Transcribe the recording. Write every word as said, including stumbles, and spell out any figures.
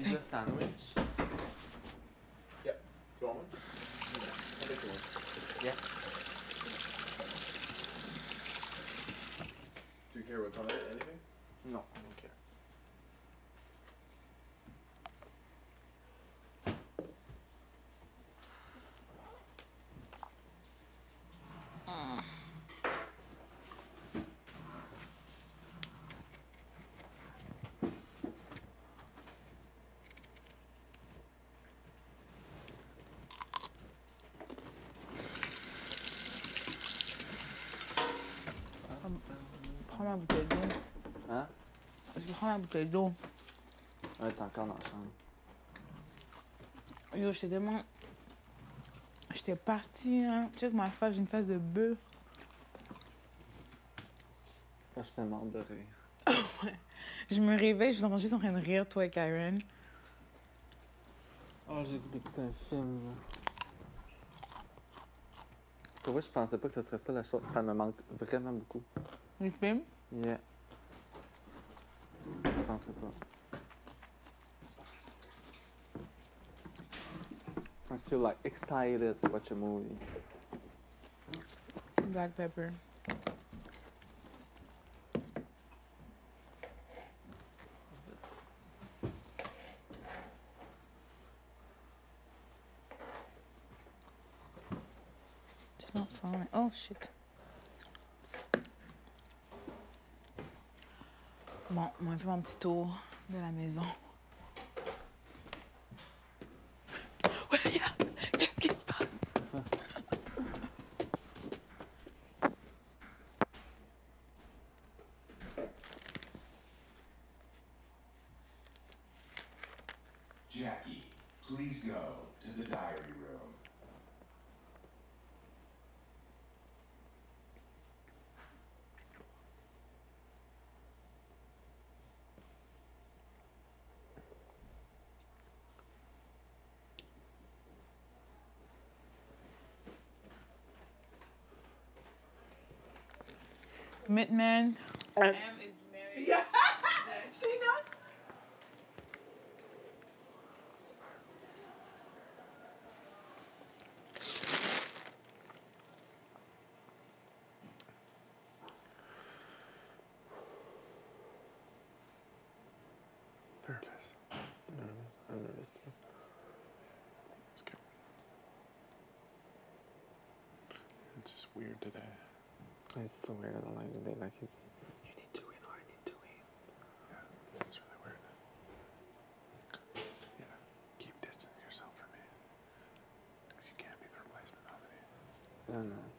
Pizza sandwich. Yep. Do you want one? Yeah. I'll take one. Yeah. Do you care what's on it? Anything? No, I don't care. Prends ma bouteille d'eau. Hein? Je prends ma bouteille d'eau. Ouais, t'es encore dans la chambre. Yo, j'étais tellement... J'étais partie, hein. Tu sais que ma face, j'ai une face de bœuf. Là, j'étais morte de rire. Ouais. Je me réveille, je vous entends juste en train de rire, toi et Karen. Oh, j'ai écouté un film, là. Pour vrai, je pensais pas que ce serait ça la chose. Ça me manque vraiment beaucoup. Les films? Yeah. Je pensais pas. I feel like excited to watch a movie. Black pepper. It's not falling. Oh shit. Bon, on va faire un petit tour de la maison. Ouais, regarde! Qu'est-ce qui se passe? Jackie, please go to the diary room. Commitment. Um, Em is married. Yeah, she knows. Nervous. Nervous. I'm nervous too. It's good. It's just weird today. It's so weird. I don't like the day like it. You need to win or I need to win. Yeah, it's really weird. Yeah, keep distancing yourself from me. Because you can't be the replacement nominee. No, no.